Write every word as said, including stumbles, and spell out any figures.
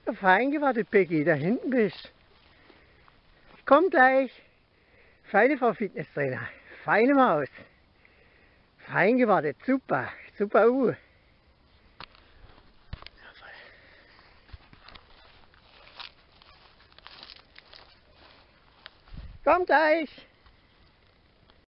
Fein gewartet, Becky, da hinten bist. Komm gleich. Feine Frau Fitnesstrainer. Feine Maus. Fein gewartet, super. Super U. Komm gleich.